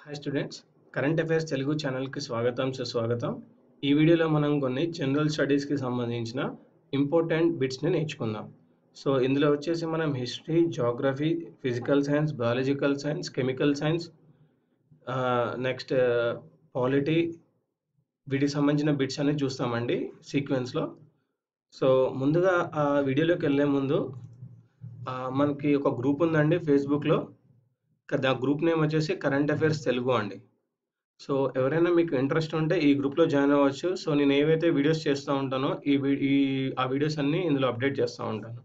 Hi students, current affairs Telugu ఛానల్కి స్వాగతం సుస్వాగతం. ఈ వీడియోలో మనం కొన్ని జనరల్ స్టడీస్కి సంబంధించిన ఇంపార్టెంట్ బిట్స్ని నేర్చుకుందాం. సో ఇందులో వచ్చేసి మనం history, geography, physical science, biological science, chemical science, next polity, వీటికి సంబంధించిన బిట్స్ అన్ని చూస్తామండి సీక్వెన్స్లో. సో ముందుగా ఆ వీడియోలోకి వెళ్ళే ముందు మనకి ఒక గ్రూప్ ఉందండి ఫేస్బుక్లో. ఆ గ్రూప్ నేమ్ వచ్చేసి కరెంట్ అఫైర్స్ తెలుగు అండి. సో ఎవరైనా మీకు ఇంట్రెస్ట్ ఉంటే ఈ గ్రూప్లో జాయిన్ అవ్వచ్చు. సో నేను ఏవైతే వీడియోస్ చేస్తూ ఉంటానో ఆ వీడియోస్ అన్నీ ఇందులో అప్డేట్ చేస్తూ ఉంటాను.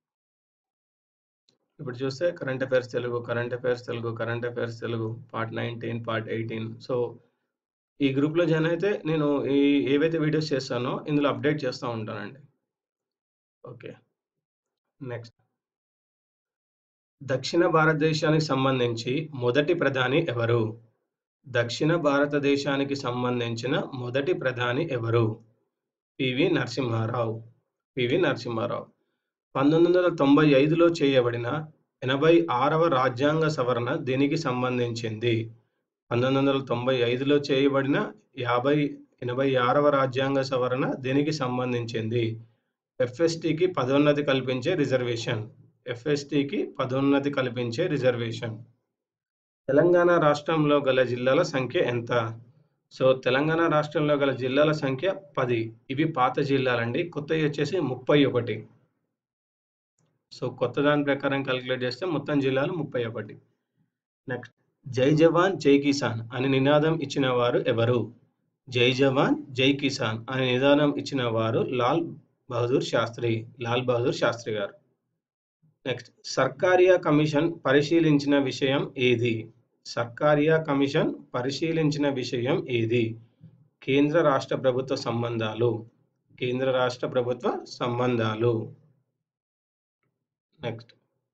ఇప్పుడు చూస్తే current affairs Telugu, current affairs Telugu, current affairs Telugu part 19, part 18. So ఈ గ్రూప్లో జాయిన్ అయితే నేను ఏవైతే వీడియోస్ చేస్తానో ఇందులో అప్డేట్ చేస్తూ ఉంటానండి. Okay, next. దక్షిణ భారతదేశానికి సంబంధించి మొదటి ప్రధాని ఎవరు? దక్షిణ భారతదేశానికి సంబంధించిన మొదటి ప్రధాని ఎవరు? పివి నరసింహారావు. పివి నరసింహారావు 1995లో చేయబడిన 86వ రాజ్యాంగ సవరణ దేనికి సంబంధించింది? 1995లో చేయబడిన 86వ రాజ్యాంగ సవరణ దేనికి సంబంధించింది? ఎఫ్ఎస్టీకి పదోన్నతి కల్పించే రిజర్వేషన్. ఎఫ్ఎస్టీకి పదోన్నతి కల్పించే రిజర్వేషన్. తెలంగాణ రాష్ట్రంలో గల జిల్లాల సంఖ్య ఎంత? సో తెలంగాణ రాష్ట్రంలో గల జిల్లాల సంఖ్య 10. ఇవి పాత జిల్లాలండి. కొత్తవి వచ్చేసి 31. సో కొత్త దాని ప్రకారం క్యాలిక్యులేట్ చేస్తే మొత్తం జిల్లాలు 31. నెక్స్ట్, జై జవాన్ జై కిసాన్ అని నినాదం ఇచ్చిన వారు ఎవరు? జై జవాన్ జై కిసాన్ అని నినాదం ఇచ్చిన వారు లాల్ బహదూర్ శాస్త్రి గారు. నెక్స్ట్, సర్కారియా కమిషన్ పరిశీలించిన విషయం ఏది? సర్కారియా కమిషన్ పరిశీలించిన విషయం ఏది? కేంద్ర రాష్ట్ర ప్రభుత్వ సంబంధాలు. కేంద్ర రాష్ట్ర ప్రభుత్వ సంబంధాలు. నెక్స్ట్,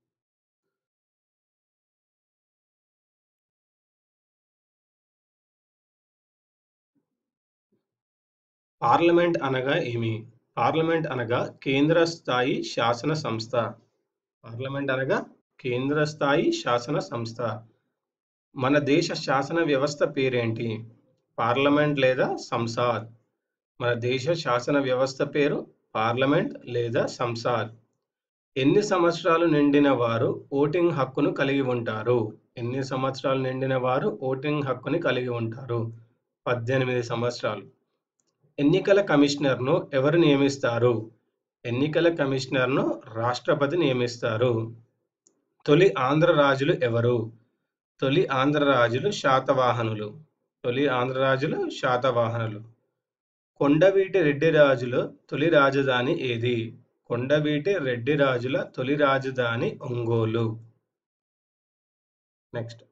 పార్లమెంట్ అనగా ఏమి? పార్లమెంట్ అనగా కేంద్ర స్థాయి శాసన సంస్థ. పార్లమెంట్ అనగా కేంద్ర స్థాయి శాసన సంస్థ. మన దేశ శాసన వ్యవస్థ పేరేంటి? పార్లమెంట్ లేదా సంసద్. మన దేశ శాసన వ్యవస్థ పేరు పార్లమెంట్ లేదా సంసద్. ఎన్ని సంవత్సరాలు నిండిన వారు ఓటింగ్ హక్కును కలిగి ఉంటారు? ఎన్ని సంవత్సరాలు నిండిన వారు ఓటింగ్ హక్కుని కలిగి ఉంటారు? 18 సంవత్సరాలు. ఎన్నికల కమిషనర్ను ఎవరు నియమిస్తారు? ఎన్నికల కమిషనర్ను రాష్ట్రపతి నియమిస్తారు. తొలి ఆంధ్ర రాజులు ఎవరు? తొలి ఆంధ్ర రాజులు శాతవాహనులు. తొలి ఆంధ్ర రాజులు శాతవాహనులు. కొండవీటి రెడ్డి రాజుల తొలి రాజధాని ఏది? కొండవీటి రెడ్డి రాజుల తొలి రాజధాని ఒంగోలు. నెక్స్ట్,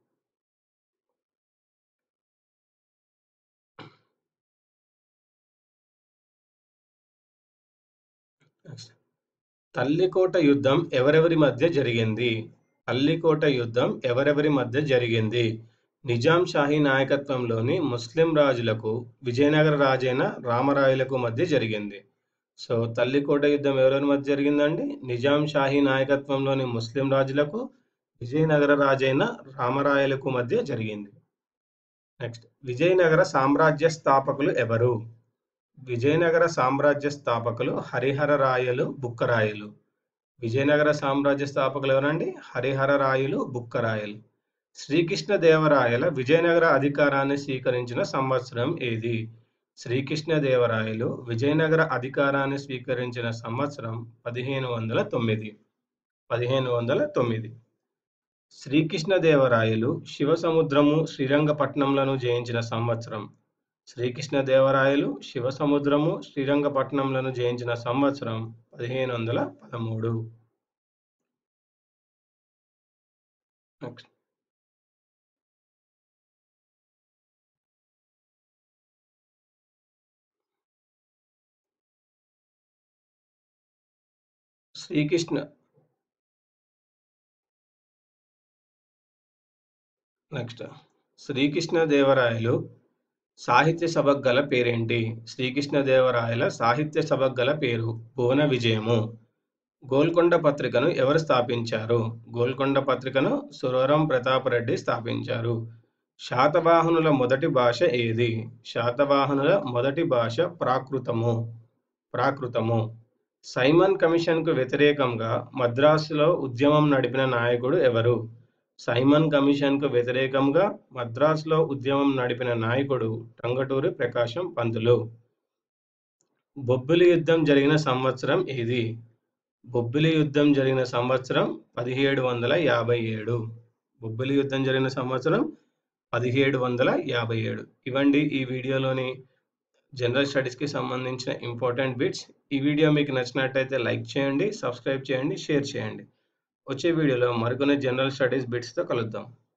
తల్లికోట యుద్ధం ఎవరెవరి మధ్య జరిగింది? తల్లికోట యుద్ధం ఎవరెవరి మధ్య జరిగింది? నిజాం షాహీ నాయకత్వంలోని ముస్లిం రాజులకు విజయనగర రాజైన రామరాయలకు మధ్య జరిగింది. సో తల్లికోట యుద్ధం ఎవరెవరి మధ్య జరిగిందండి? నిజాం షాహీ నాయకత్వంలోని ముస్లిం రాజులకు విజయనగర రాజైన రామరాయలకు మధ్య జరిగింది. నెక్స్ట్, విజయనగర సామ్రాజ్య స్థాపకులు ఎవరు? విజయనగర సామ్రాజ్య స్థాపకులు హరిహర రాయలు, బుక్కరాయలు. విజయనగర సామ్రాజ్య స్థాపకులు ఎవరండి? హరిహర రాయలు, బుక్కరాయలు. శ్రీకృష్ణదేవరాయల విజయనగర అధికారాన్ని స్వీకరించిన సంవత్సరం ఏది? శ్రీకృష్ణదేవరాయలు విజయనగర అధికారాన్ని స్వీకరించిన సంవత్సరం 1509. 1509. శ్రీకృష్ణదేవరాయలు శివసముద్రము, శ్రీరంగపట్నంలను జయించిన సంవత్సరం. శ్రీకృష్ణదేవరాయలు శివసముద్రము, శ్రీరంగపట్నంలను జయించిన సంవత్సరం 1513. నెక్స్ట్, శ్రీకృష్ణదేవరాయలు సాహిత్య సభకు గల పేరేంటి? శ్రీకృష్ణదేవరాయల సాహిత్య సభకు గల పేరు భువన విజయము. గోల్కొండ పత్రికను ఎవరు స్థాపించారు? గోల్కొండ పత్రికను సురవరం ప్రతాపరెడ్డి స్థాపించారు. శాతవాహనుల మొదటి భాష ఏది? శాతవాహనుల మొదటి భాష ప్రాకృతము. సైమన్ కమిషన్‌కు వ్యతిరేకంగా మద్రాసులో ఉద్యమం నడిపిన నాయకుడు ఎవరు? సైమన్ కమిషన్‌కు వ్యతిరేకంగా మద్రాసులో ఉద్యమం నడిపిన నాయకుడు టంగుటూరి ప్రకాశం పంతులు. బొబ్బిలి యుద్ధం జరిగిన సంవత్సరం ఏది? బొబ్బిలి యుద్ధం జరిగిన సంవత్సరం 1757. బొబ్బిలి యుద్ధం జరిగిన సంవత్సరం 1757. ఇవండి ఈ వీడియోలోని జనరల్ స్టడీస్‌కి సంబంధించిన ఇంపార్టెంట్ బిట్స్. ఈ వీడియో మీకు నచ్చినట్టయితే లైక్ చేయండి, సబ్స్క్రైబ్ చేయండి, షేర్ చేయండి. వచ్చే వీడియోలో మరికొన్ని జనరల్ స్టడీస్ బిట్స్‌తో కలుద్దాం.